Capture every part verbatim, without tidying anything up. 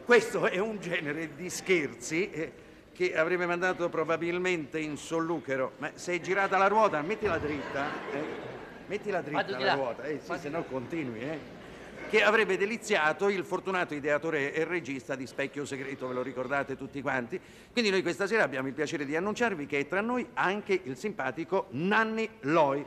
questo è un genere di scherzi eh, che avrebbe mandato probabilmente in solluchero. Ma se è girata la ruota, mettila dritta. Eh? Mettila dritta la ruota, eh sì, se no continui, eh. Che avrebbe deliziato il fortunato ideatore e regista di Specchio Segreto, ve lo ricordate tutti quanti? Quindi noi questa sera abbiamo il piacere di annunciarvi che è tra noi anche il simpatico Nanni Loi.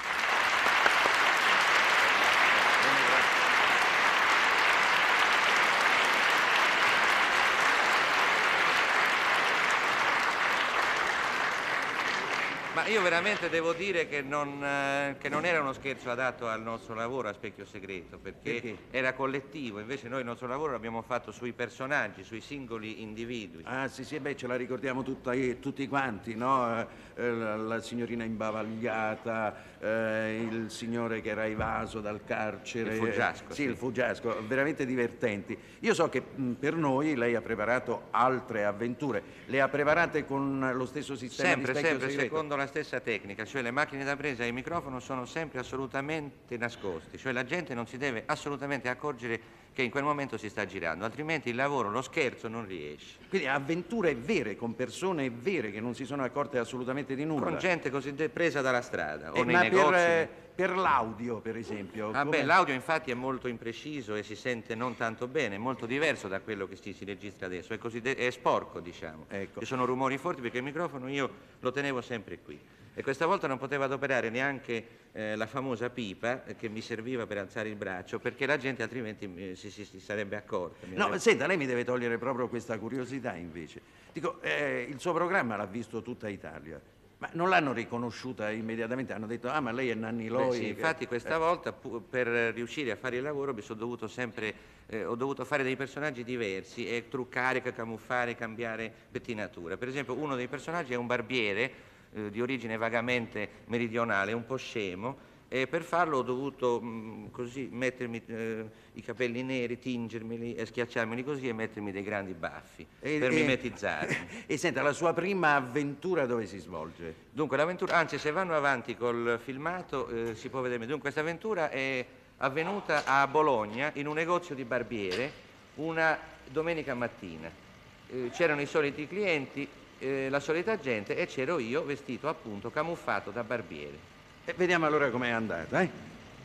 Ma io veramente devo dire che non, eh, che non era uno scherzo adatto al nostro lavoro a Specchio Segreto, perché, Perché? era collettivo, invece noi il nostro lavoro l'abbiamo fatto sui personaggi, sui singoli individui. Ah sì sì, beh, ce la ricordiamo tutta, tutti quanti, no? Eh, la, la signorina imbavagliata, eh, il signore che era evaso dal carcere. Il fuggiasco. Sì, sì, il fuggiasco, veramente divertenti. Io so che mh, per noi lei ha preparato altre avventure. Le ha preparate con lo stesso sistema Sempre, di Specchio sempre, Segreto? secondo la stessa tecnica, cioè le macchine da presa e il microfono sono sempre assolutamente nascosti, cioè la gente non si deve assolutamente accorgere che in quel momento si sta girando, altrimenti il lavoro, lo scherzo non riesce. Quindi avventure vere, con persone vere che non si sono accorte assolutamente di nulla. Con gente così presa dalla strada Eh, o nei ma negozi. per, eh, per l'audio, per esempio. Ah come- beh, l'audio infatti è molto impreciso e si sente non tanto bene, è molto diverso da quello che si, si registra adesso, è, così è sporco, diciamo. Ecco. Ci sono rumori forti perché il microfono io lo tenevo sempre qui. E questa volta non poteva adoperare neanche eh, la famosa pipa eh, che mi serviva per alzare il braccio, perché la gente altrimenti eh, si, si, si sarebbe accorta. Mi No, avrebbe- senta, lei mi deve togliere proprio questa curiosità invece. Dico, eh, il suo programma l'ha visto tutta Italia, ma non l'hanno riconosciuta immediatamente? Hanno detto, ah, ma lei è Nanni Beh, Loi. sì, che- infatti questa eh. volta pu- per riuscire a fare il lavoro mi sono dovuto sempre, eh, ho dovuto fare dei personaggi diversi e truccare, camuffare, cambiare pettinatura. Per esempio uno dei personaggi è un barbiere eh, di origine vagamente meridionale, un po' scemo, e per farlo ho dovuto mh, così mettermi eh, i capelli neri, tingermeli e schiacciarmeli così e mettermi dei grandi baffi E- per e- mimetizzarmi. E senta, la sua prima avventura dove si svolge? Dunque l'avventura, anzi se vanno avanti col filmato eh, si può vedere. Dunque questa avventura è avvenuta a Bologna in un negozio di barbiere una domenica mattina. Eh, c'erano i soliti clienti, eh, la solita gente e c'ero io vestito appunto camuffato da barbiere. E vediamo allora com'è andata, eh?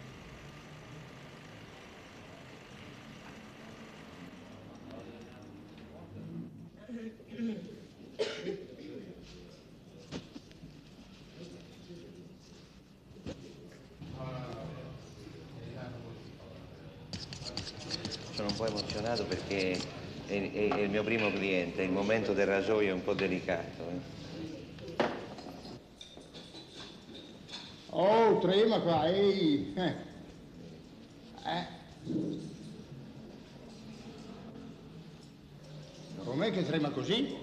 Sono un po' emozionato perché è, è- è il mio primo cliente, il momento del rasoio è un po' delicato. eh. Oh, trema qua, ehi! Eh. Eh. Com'è che trema così?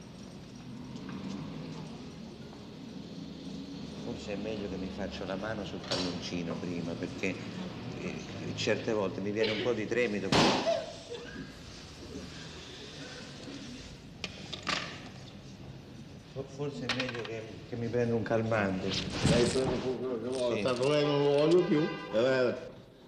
Forse è meglio che mi faccio la mano sul palloncino prima, perché eh, certe volte mi viene un po' di tremito. Fo- Forse è meglio che, che mi prendo un calmante. Adesso quello che vuole, Sì. tanto lei non lo voglio più. Eh,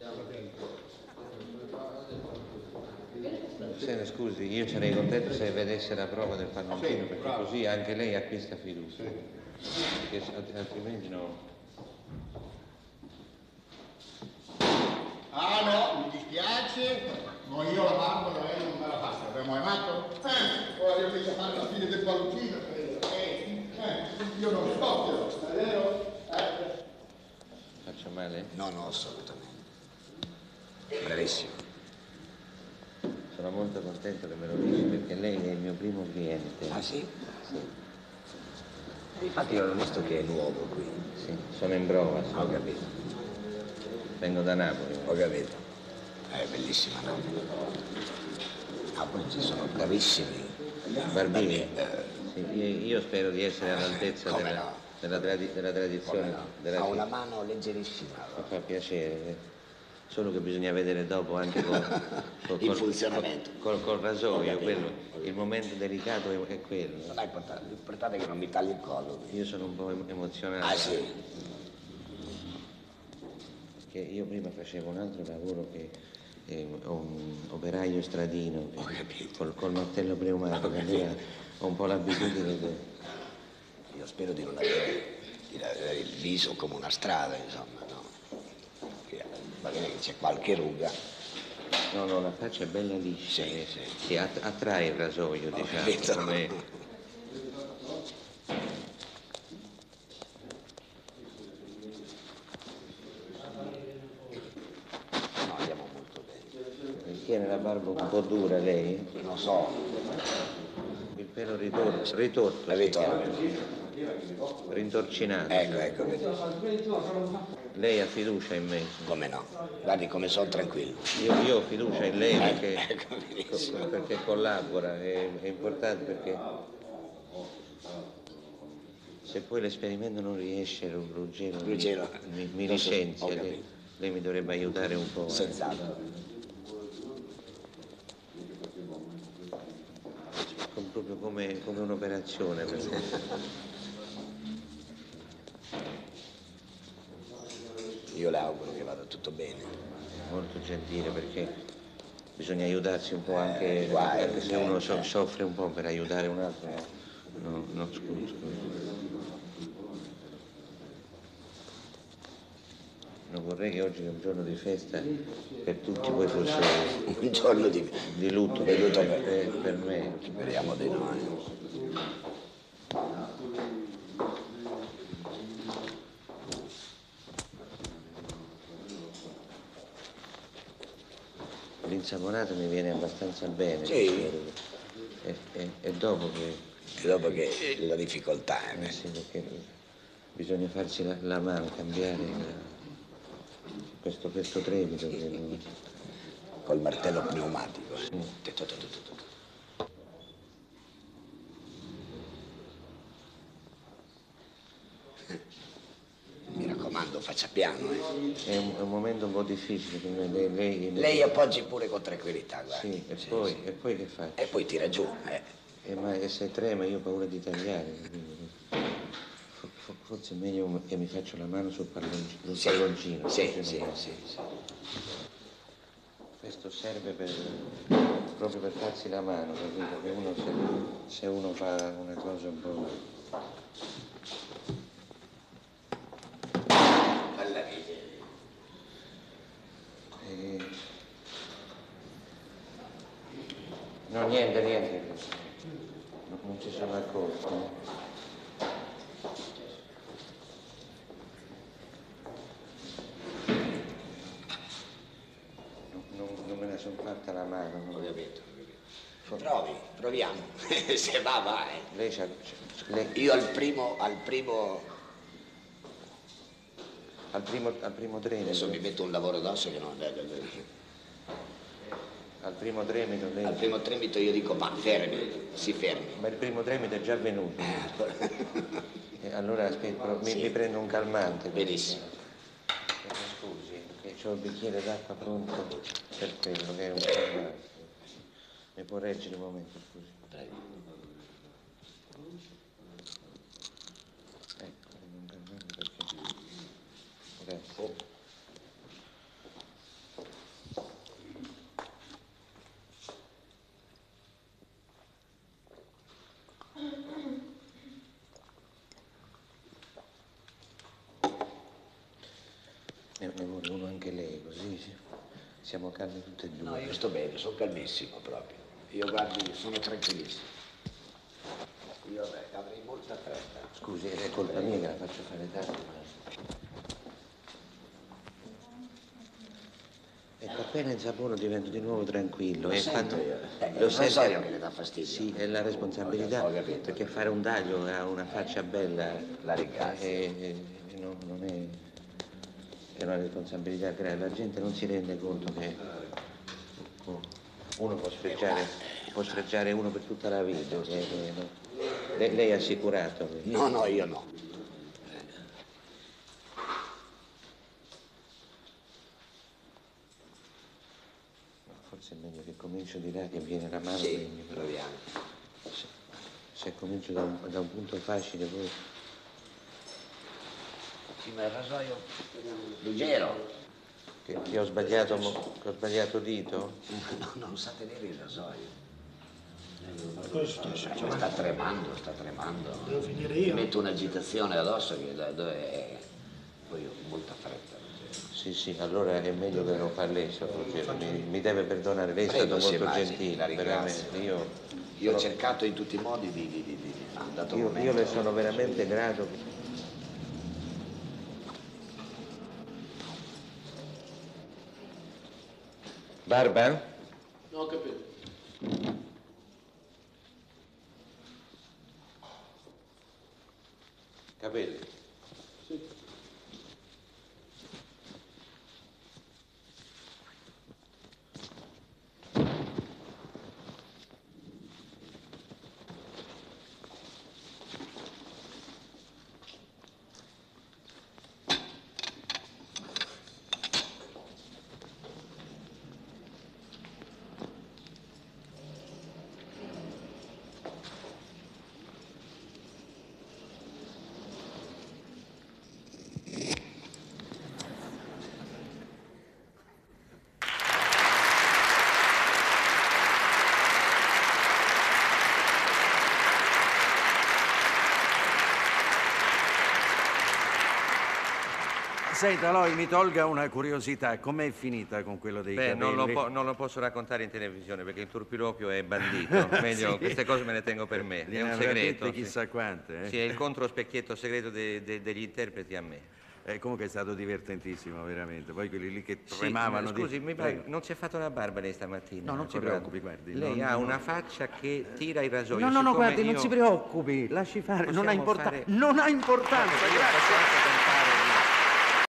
Se, scusi, io sarei contento se vedesse la prova del palloncino, Sì, perché bravo. così anche lei acquista fiducia. Perché se- alt- altrimenti no. Ah no, mi dispiace, ma io la barba da lei non me la faccio, abbiamo amato? Eh, poi io mica fare la fine del palloncino, credo. Eh, eh, io non scoppio, è vero? Eh. Faccio male? No, no, assolutamente. Bravissimo. Sono molto contento che me lo dici perché lei è il mio primo cliente. Ah sì? Sì, Infatti io l'ho visto che è nuovo qui. sì, sono in prova, sì. Ho capito, Vengo da Napoli. ho capito. È bellissima Napoli. Napoli ci sono bravissimi. Barbieri? Eh, Sì, io, io spero di essere all'altezza come della, no? della, tradi- della tradizione. come no? Della Ha città. una mano leggerissima. Mi fa piacere, solo che bisogna vedere dopo anche col, col, Il col- funzionamento. col, col rasoio, Ho capito. quello, il momento delicato è, è quello. Non hai portato, l'importante è che non mi tagli il collo. Io sono un po' em- emozionato. Ah sì? Perché io prima facevo un altro lavoro che eh, ho un operaio stradino Ho capito. col, col martello pneumatico, allora ho un po' l'abitudine di... Io spero di non avere, di avere il viso come una strada, insomma, no? Che magari che c'è qualche ruga. No, no, la faccia è bella liscia. Sì, eh, sì. Che att- attrae il rasoio, Ho diciamo, capito. come... No, andiamo molto bene. Tiene la barba un po' dura lei? Non so, Il pelo ritorto, ritorto, la si vedo. chiama. Rintorcinato. Ecco, ecco, vedi. Lei ha fiducia in me. Come no? Guardi come sono tranquillo. Io, io ho fiducia in lei perché, Ecco, benissimo. perché collabora, è, è importante perché se poi l'esperimento non riesce, Ruggero, mi- Ruggero, mi, mi non so- licenzia, ho lei, capito. lei mi dovrebbe aiutare un po'. eh. Senz'altro. Com- proprio come, come un'operazione per me. Io le auguro che vada tutto bene. Molto gentile perché bisogna aiutarsi un po' anche, Eh, guai, anche se uno eh, so- eh. soffre un po' per aiutare un altro. No, no, no, scusi, scusi. Non vorrei che oggi è un giorno di festa per tutti, poi fosse Un giorno di, di lutto di per, lutto per- per- per- per me. speriamo di no. eh. L'insaponato mi viene abbastanza bene. Sì. E, e- e dopo che... E dopo che la difficoltà è. eh sì, perché bisogna farsi la, la mano, cambiare la- questo, questo tremito che non- Col martello pneumatico. eh. Tu, tu, tu, tu, tu, tu. Mi raccomando, faccia piano. eh. è, un, è un momento un po' difficile per me. Lei, lei- Lei appoggi pure con tranquillità, guardi. Sì, e, Sì, poi, sì. e poi che faccio? E poi tira giù. eh. Eh, ma e se trema io ho paura di tagliare. quindi fo- fo- Forse è meglio che mi faccio la mano sul palloncino. Sul Sì, palloncino sì, così sì, non- sì, sì. Questo serve per, proprio per farsi la mano, capito? Che uno se, se uno fa una cosa un po'... Alla vita. eh, No, niente, niente. Non, non ci sono accorto. Non, non- non me la sono fatta la mano. Ho non- capito, ho capito. Provi, proviamo. Se va, va. eh. Lei c'ha... c'ha- lei- Io al primo, al primo, al primo, al primo tremito... adesso mi metto un lavoro addosso che non... Al primo tremito lei... Al primo tremito io dico, ma fermi, si fermi. Ma il primo tremito è già venuto. E allora aspetta, però mi, Sì. mi prendo un calmante. Benissimo. Eh, Scusi, che ho il bicchiere d'acqua pronto per quello che è un calmante. Mi può reggere un momento, scusi. Prego. Ecco, prendo un calmante perché... Grazie. Oh. Ne ne vuole uno anche lei, così sì. Siamo calmi tutti e due. No, io sto bene, sono calmissimo proprio. Io guardi, sono tranquillissimo. Io beh, avrei molta fretta. Scusi, è colpa mia che la faccio fare tardi. ma- Ecco, appena insapono divento di nuovo tranquillo. Lo e sento quando- io. Eh, lo il sente- rasoio che le dà fastidio. Sì, è la responsabilità. Ho capito. Perché fare un taglio a una faccia bella... La ringrazio. eh, eh, no- non è... È una responsabilità grave. La gente non si rende conto che uno può sfregiare, può sfregiare uno per tutta la vita. che- che- no. Lei, lei è assicurato? No, no, io no. Forse è meglio che comincio di là che viene la mano. Sì, quindi, però proviamo. se, se comincio da un, da un punto facile poi... Sì, ma il rasoio... Ruggero, Che, che ho sbagliato, mo- che ho sbagliato dito? No, non sa tenere il rasoio. Ma cosa è successo? Cioè, sta tremando, sta tremando. Devo finire io? Mi metto un'agitazione addosso che da dove è. Poi ho molta fretta. Sì, sì, allora è meglio che non fa lei, signor Ruggero. Mi, mi deve perdonare, lei è Prego, stato si molto immagini, gentile, la ringrazio. veramente. Io, Io ho cercato in tutti i modi di... di, di, di ah, dato io, momento, io le sono veramente grato. Barba? No, ho capito. Capelli? Sì. Senta, Loi, mi tolga una curiosità, com'è finita con quello dei Beh, capelli? non lo, po- non lo posso raccontare in televisione perché il turpiloquio è bandito. Meglio, Sì. queste cose me le tengo per me. Ne È un avrà segreto. dette chissà quante, eh? Sì, è il controspecchietto segreto de- de- degli interpreti a me. Eh, comunque è stato divertentissimo, veramente. Poi quelli lì che Sì, tremavano ma scusi, di... mi Prego. pare, non si è fatto la barba lei stamattina? No, non si Corrado? preoccupi, guardi, Lei non- ha non- una faccia che tira il rasoio. No, no, no, siccome guardi, non io- si preoccupi, lasci fare, non ha Possiamo importanza. fare- Non ha importanza, Io grazie. posso anche cantare.